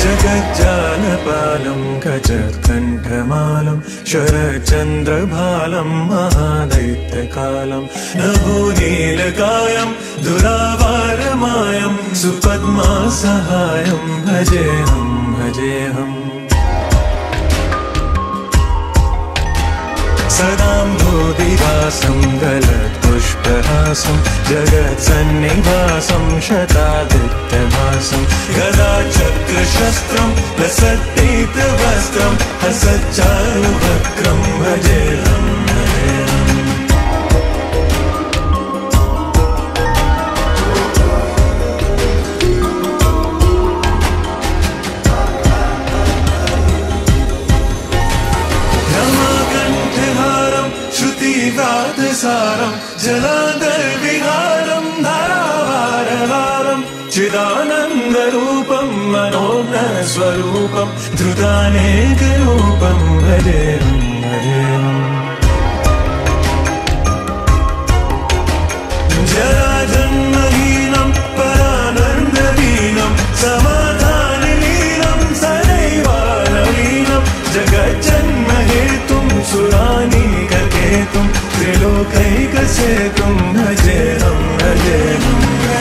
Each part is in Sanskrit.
जगज्जालपालं गजकण्ठमालं शरचन्द्रभालं महादैत्यकालं नभोनीलकायं दुरावारमायं सुपद्मासहायं भजेऽहं भजेऽहम् सदाम्भोधिवासं गलत्पुष्पहासं जगत्सन्निवासं शतादित्यभासं गदाचक्रशस्त्रं लसत्पीतवस्त्रं हसच्चारुवक्त्रं भजेऽहं भजेऽहम् श्रुतिगाथसारं जलाधरविहारं धारावारहारं चिदानन्दरूपं मनोज्ञस्वरूपं धृतानेकरूपं भजेऽहं भजेऽहम् जराजन्महीनं परानन्दहीनं समाधानलीनं सदैवानवीनं जगज्जन्महेतुं सुरानीककेतुं त्रिलोकैकसेतुं भजेऽहं भजेऽहं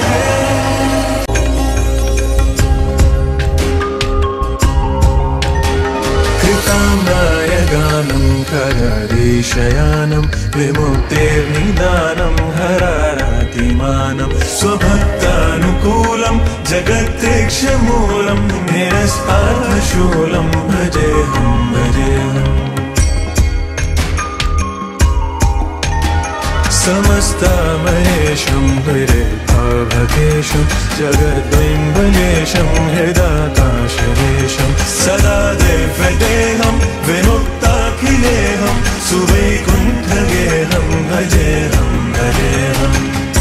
कृताम्नायगानं कररीशयानं विमुक्तेर्निदानं हरारातिमानं स्वभक्तानुकूलं जगत्तेक्षमूलं निरस्पार्थशूलं भजेऽहं भजेऽहम् समस्तामहेशं विरेभाभकेशं जगद्बिम्बलेशं हृदाकाशलेशं सदा दिव्यदेहं विमुक्ताखिलेहं सुवैकुण्ठगेहं भजेऽहं भजेऽहम्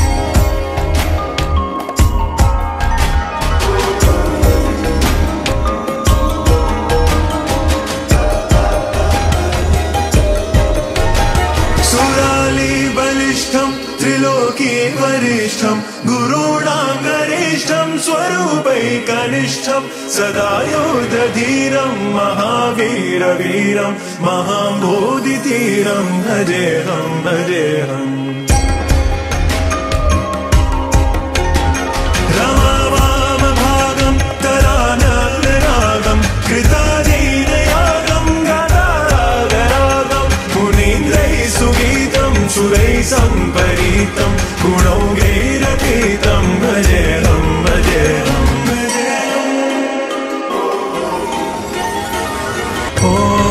त्रिलोकी वरिष्ठं गुरूणां गरिष्ठं स्वरूपैकनिष्ठं सदा योधधीरं महावीरवीरं महाबोधिधीरं भजेऽहं भजेऽहम् रमावामभागं तरानरागं कृताधीनयागं गदारागरागं मुनीन्द्रैः सुगीतं सुरैः सम्परीतं गुणौघैरतीतं भजेऽहं भजेऽहं भजेऽहम्।